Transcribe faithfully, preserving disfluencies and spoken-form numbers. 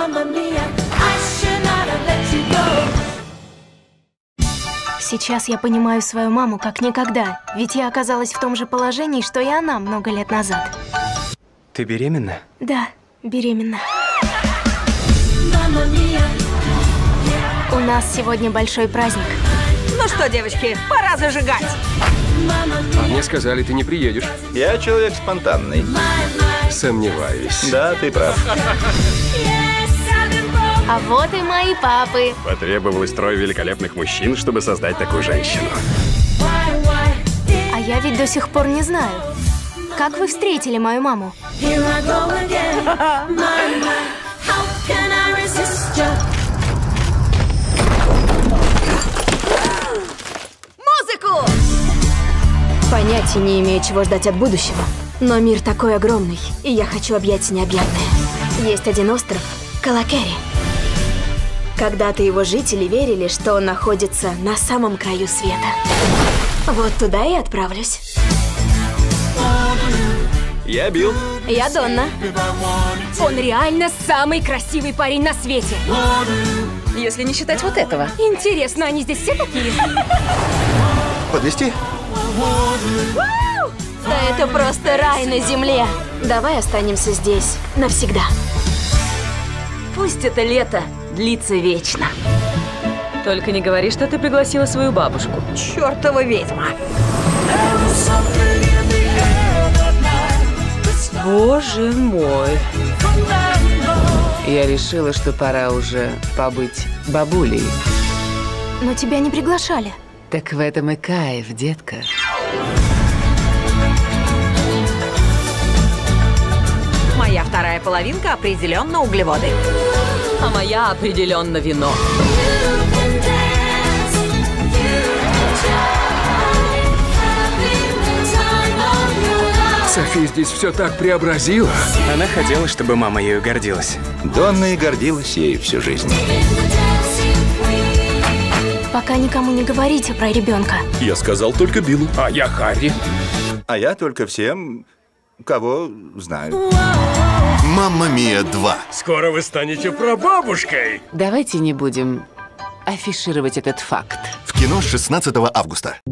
Сейчас я понимаю свою маму как никогда, ведь я оказалась в том же положении, что и она много лет назад. Ты беременна? Да, беременна. У нас сегодня большой праздник. Ну что, девочки, пора зажигать. А мне сказали, ты не приедешь. Я человек спонтанный. Сомневаюсь. Да, ты прав. А вот и мои папы. Потребовалось трое великолепных мужчин, чтобы создать такую женщину. А я ведь до сих пор не знаю. Как вы встретили мою маму? Музыку! Понятия не имею, чего ждать от будущего. Но мир такой огромный, и я хочу объять необъятное. Есть один остров — Калакери. Когда-то его жители верили, что он находится на самом краю света. Вот туда и отправлюсь. Я Билл. Я Донна. Он реально самый красивый парень на свете. Если не считать вот этого. Интересно, они здесь все такие? Подвезти? Да это просто рай на земле. Давай останемся здесь навсегда. Пусть это лето длится вечно. Только не говори, что ты пригласила свою бабушку. Чёртова ведьма. Боже мой. Я решила, что пора уже побыть бабулей. Но тебя не приглашали. Так в этом и кайф, детка. Моя вторая половинка определенно углеводы. А моя определенно вино. Софи здесь все так преобразила. Она хотела, чтобы мама ею гордилась. Донна и гордилась ею всю жизнь. Пока никому не говорите про ребенка. Я сказал только Биллу. А я Харри. А я только всем, кого знаю. «Мамма Мия два». Скоро вы станете прабабушкой. Давайте не будем афишировать этот факт. В кино с шестнадцатого августа.